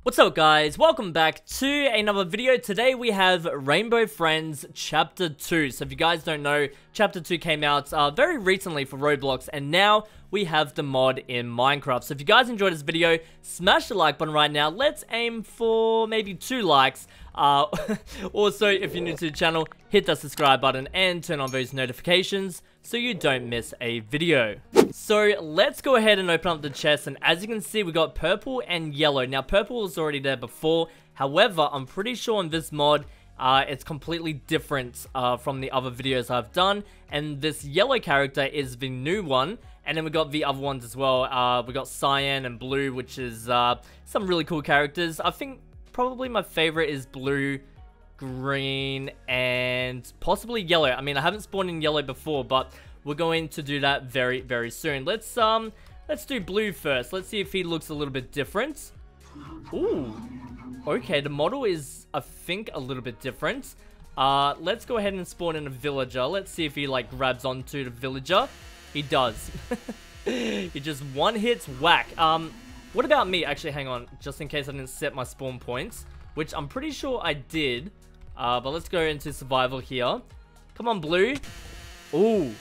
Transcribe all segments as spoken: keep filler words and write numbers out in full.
What's up guys, welcome back to another video. Today we have Rainbow Friends Chapter two. So if you guys don't know, Chapter two came out uh, very recently for Roblox, and now we have the mod in Minecraft. So if you guys enjoyed this video, smash the like button right now. Let's aim for maybe two likes. Uh, also, if you're new to the channel, hit that subscribe button and turn on those notifications so you don't miss a video. So let's go ahead and open up the chest, and as you can see, we got purple and yellow. Now purple was already there before, however, I'm pretty sure in this mod uh, it's completely different uh, from the other videos I've done, and this yellow character is the new one. And then we got the other ones as well. Uh, we got cyan and blue, which is uh, some really cool characters. I think probably my favorite is blue, green, and possibly yellow. I mean, I haven't spawned in yellow before, but we're going to do that very, very soon. Let's um, let's do blue first. Let's see if he looks a little bit different. Ooh, okay. The model is, I think, a little bit different. Uh, let's go ahead and spawn in a villager. Let's see if he like grabs onto the villager. He does. He just one hits whack. Um, what about me? Actually, hang on, just in case I didn't set my spawn points, which I'm pretty sure I did. Uh, but let's go into survival here. Come on, blue. Ooh.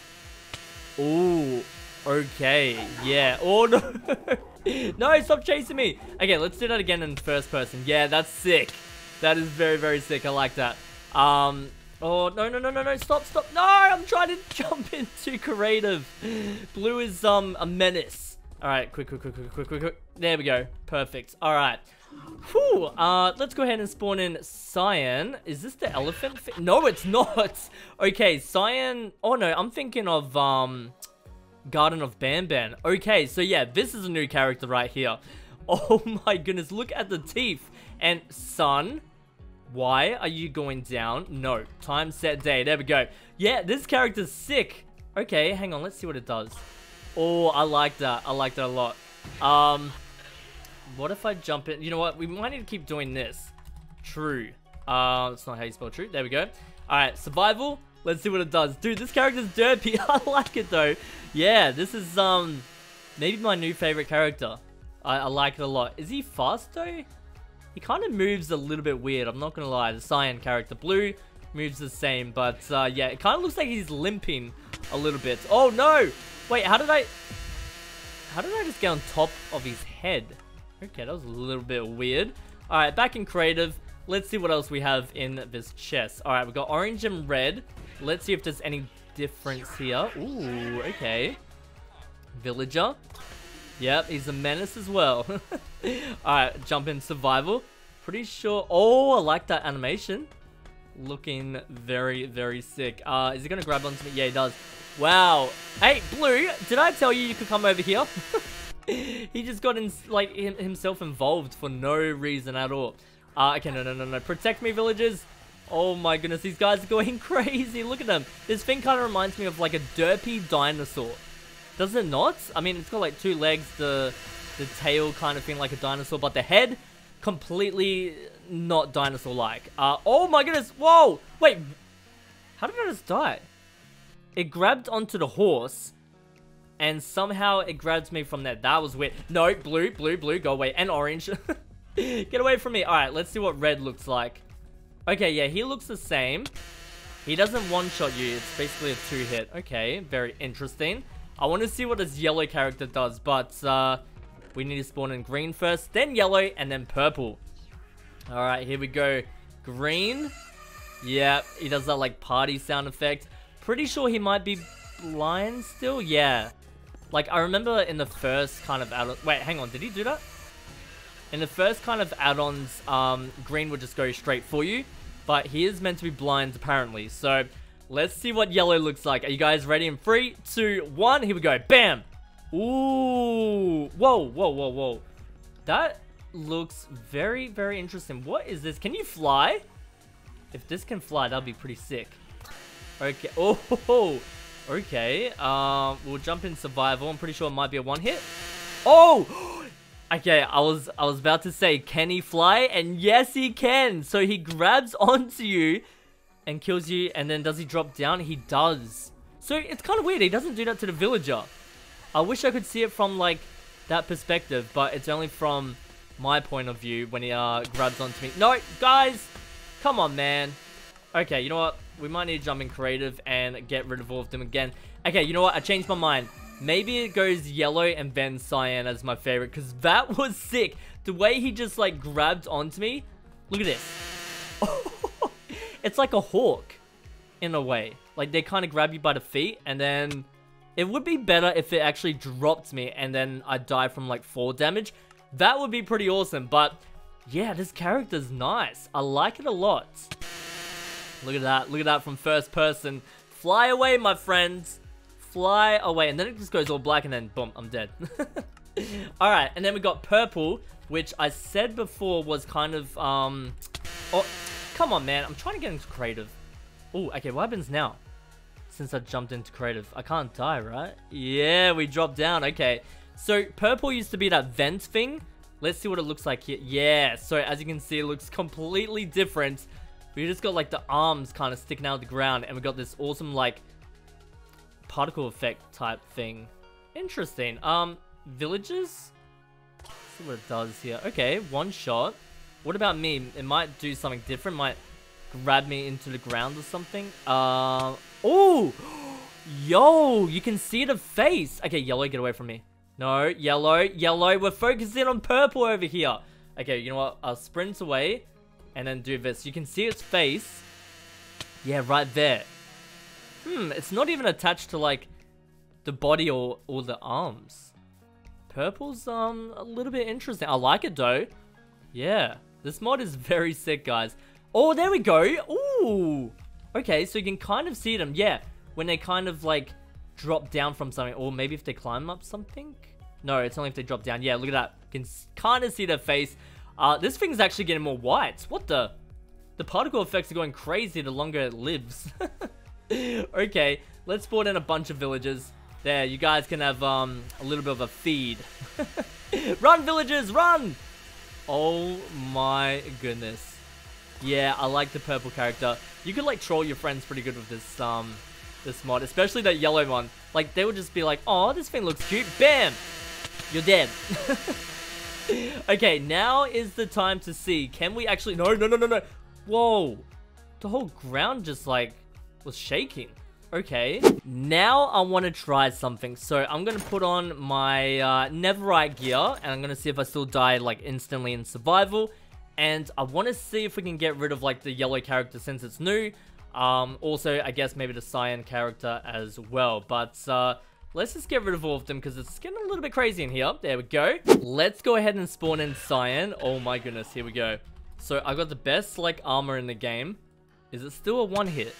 Ooh. Okay. Yeah. Oh, no. No, stop chasing me. Okay, let's do that again in first person. Yeah, that's sick. That is very, very sick. I like that. Um... Oh, no, no, no, no, no, stop, stop. No, I'm trying to jump into creative. Blue is, um, a menace. All right, quick, quick, quick, quick, quick, quick, quick. There we go. Perfect. All right. Whew. Uh, let's go ahead and spawn in cyan. Is this the elephant? No, it's not. Okay, cyan. Oh, no, I'm thinking of, um, Garden of Banban. Okay, so yeah, this is a new character right here. Oh, my goodness. Look at the teeth. And sun. Why are you going down? No. Time, set, day. There we go. Yeah, this character's sick. Okay, hang on. Let's see what it does. Oh, I like that. I like that a lot. Um, what if I jump in? You know what? We might need to keep doing this. True. Uh, that's not how you spell true. There we go. All right, survival. Let's see what it does. Dude, this character's derpy. I like it, though. Yeah, this is, um, maybe my new favorite character. I, I like it a lot. Is he fast, though? He kind of moves a little bit weird, I'm not gonna lie. The cyan character, blue, moves the same, but uh, yeah, it kind of looks like he's limping a little bit. Oh no! Wait, how did I... How did I just get on top of his head? Okay, that was a little bit weird. Alright, back in creative. Let's see what else we have in this chest. Alright, we've got orange and red. Let's see if there's any difference here. Ooh, okay. Villager. Yep, he's a menace as well. Alright, jump in survival. Pretty sure... Oh, I like that animation. Looking very, very sick. Uh, is he gonna grab onto me? Yeah, he does. Wow. Hey, Blue, did I tell you you could come over here? He just got in, like him, himself involved for no reason at all. Uh, okay, no, no, no, no. Protect me, villagers. Oh my goodness, these guys are going crazy. Look at them. This thing kind of reminds me of like a derpy dinosaur. Does it not? I mean, it's got like two legs, the the tail kind of thing like a dinosaur, but the head, completely not dinosaur-like. Uh, oh my goodness, whoa! Wait, how did I just die? It grabbed onto the horse, and somehow it grabs me from there. That was weird. No, blue, blue, blue, go away. And orange. Get away from me. Alright, let's see what red looks like. Okay, yeah, he looks the same. He doesn't one-shot you. It's basically a two-hit. Okay, very interesting. I want to see what this yellow character does, but uh, we need to spawn in green first, then yellow, and then purple. Alright, here we go. Green. Yeah, he does that like party sound effect. Pretty sure he might be blind still. Yeah. Like, I remember in the first kind of add-on... Wait, hang on. Did he do that? In the first kind of add-ons, um, green would just go straight for you. But he is meant to be blind, apparently. So... let's see what yellow looks like. Are you guys ready? In three, two, one. Here we go. Bam. Ooh. Whoa, whoa, whoa, whoa. That looks very, very interesting. What is this? Can you fly? If this can fly, that'd be pretty sick. Okay. Oh, okay. Um, we'll jump in survival. I'm pretty sure it might be a one hit. Oh. Okay, I was I was about to say, can he fly? And yes, he can. So he grabs onto you and kills you, and then does he drop down? He does. So it's kind of weird. He doesn't do that to the villager. I wish I could see it from like that perspective, but it's only from my point of view when he uh, grabs onto me. No, guys! Come on, man. Okay, you know what? We might need to jump in creative and get rid of all of them again. Okay, you know what? I changed my mind. Maybe it goes yellow and then cyan as my favorite, because that was sick. The way he just, like, grabbed onto me. Look at this. It's like a hawk, in a way. Like, they kind of grab you by the feet, and then... It would be better if it actually dropped me, and then I die from, like, fall damage. That would be pretty awesome, but... Yeah, this character's nice. I like it a lot. Look at that. Look at that from first person. Fly away, my friends. Fly away. And then it just goes all black and then boom, I'm dead. Alright, and then we got purple, which I said before was kind of, um... Oh, come on, man. I'm trying to get into creative. Oh, okay, what happens now? Since I jumped into creative. I can't die, right? Yeah, we dropped down. Okay. So, purple used to be that vent thing. Let's see what it looks like here. Yeah, so as you can see, it looks completely different. We just got like the arms kind of sticking out of the ground, and we got this awesome like particle effect type thing. Interesting. Um, villages? Let's see what it does here. Okay, one shot. What about me? It might do something different. Might grab me into the ground or something. Uh, oh, yo, you can see the face. Okay, yellow, get away from me. No, yellow, yellow. We're focusing on purple over here. Okay, you know what? I'll sprint away. And then do this. You can see its face. Yeah, right there. Hmm, it's not even attached to, like, the body or, or the arms. Purple's, um, a little bit interesting. I like it, though. Yeah. This mod is very sick, guys. Oh, there we go. Ooh. Okay, so you can kind of see them. Yeah, when they kind of, like, drop down from something. Or maybe if they climb up something. No, it's only if they drop down. Yeah, look at that. You can kind of see their face. Uh, this thing's actually getting more white. What the? The particle effects are going crazy the longer it lives. Okay, let's spawn in a bunch of villagers. There, you guys can have um a little bit of a feed. Run, villagers, run! Oh my goodness. Yeah, I like the purple character. You could like troll your friends pretty good with this um this mod, especially that yellow one. Like they would just be like, "Oh, this thing looks cute." Bam! You're dead. Okay, now is the time to see. Can we actually... No, no, no, no, no. Whoa. The whole ground just, like, was shaking. Okay. Now I want to try something. So I'm going to put on my uh, Neverite gear. And I'm going to see if I still die, like, instantly in survival. And I want to see if we can get rid of, like, the yellow character since it's new. Um, also, I guess maybe the cyan character as well. But, uh... let's just get rid of all of them because it's getting a little bit crazy in here. There we go. Let's go ahead and spawn in cyan. Oh my goodness, here we go. So I got the best like armor in the game. Is it still a one hit?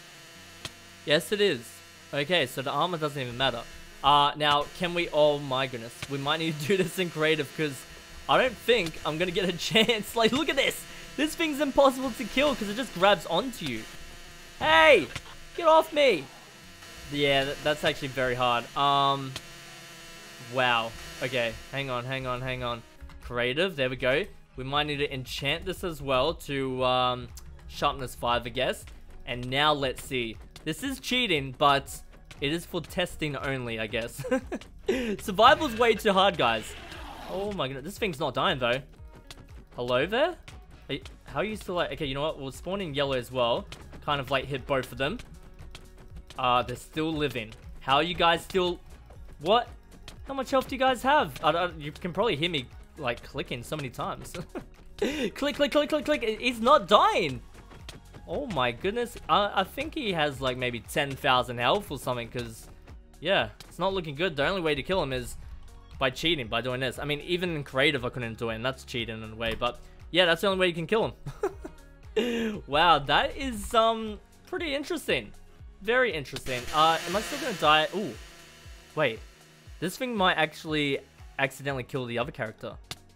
Yes, it is. Okay, so the armor doesn't even matter. Uh, now, can we... Oh my goodness. We might need to do this in creative because I don't think I'm going to get a chance. Like, look at this. This thing's impossible to kill because it just grabs onto you. Hey, get off me. Yeah, that's actually very hard. Um, wow. Okay, hang on, hang on, hang on. Creative, there we go. We might need to enchant this as well to um, sharpness five, I guess. And now let's see. This is cheating, but it is for testing only, I guess. Survival's way too hard, guys. Oh my goodness, this thing's not dying though. Hello there? Are you, how are you still like... Okay, you know what? We'll spawn in yellow as well. Kind of like hit both of them. Uh, they're still living. How are you guys still... What? How much health do you guys have? I don't, you can probably hear me, like, clicking so many times. Click, click, click, click, click. He's not dying. Oh, my goodness. Uh, I think he has, like, maybe ten thousand health or something, because, yeah, it's not looking good. The only way to kill him is by cheating, by doing this. I mean, even in creative, I couldn't do it, and that's cheating in a way. But, yeah, that's the only way you can kill him. Wow, that is, um, pretty interesting. Very interesting. Uh, am I still gonna die? Ooh. Wait. This thing might actually accidentally kill the other character.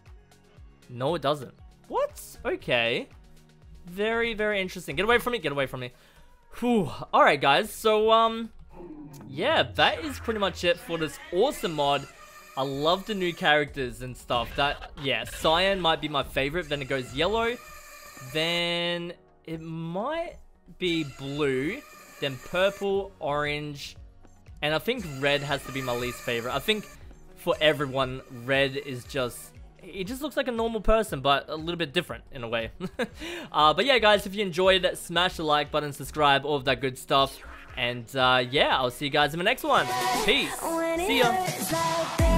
No, it doesn't. What? Okay. Very, very interesting. Get away from me. Get away from me. Whew. Alright, guys. So, um... yeah, that is pretty much it for this awesome mod. I love the new characters and stuff. That, yeah, cyan might be my favorite. Then it goes yellow. Then it might be blue. Then purple, orange, and I think red has to be my least favorite. I think for everyone, red is just he just looks like a normal person, but a little bit different in a way. uh, but yeah, guys, if you enjoyed, smash the like button, subscribe, all of that good stuff. And uh, yeah, I'll see you guys in the next one. Peace. See ya.